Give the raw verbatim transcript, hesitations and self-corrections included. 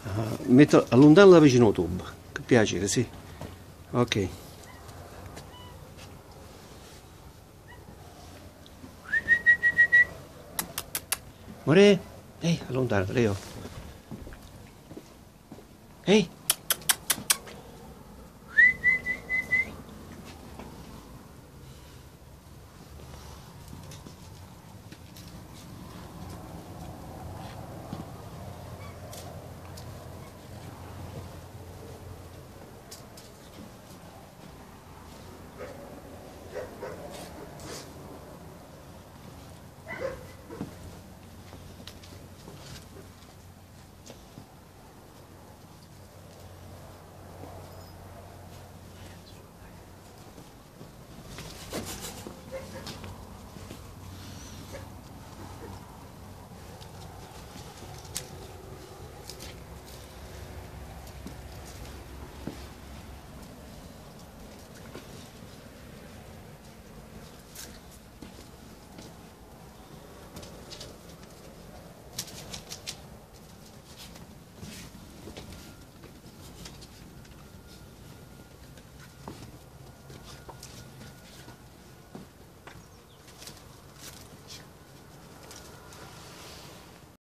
Ah, metto allontano vicino al tubo. Che piacere, sì. Ok. More, ehi, allontano, Leo. Ehi.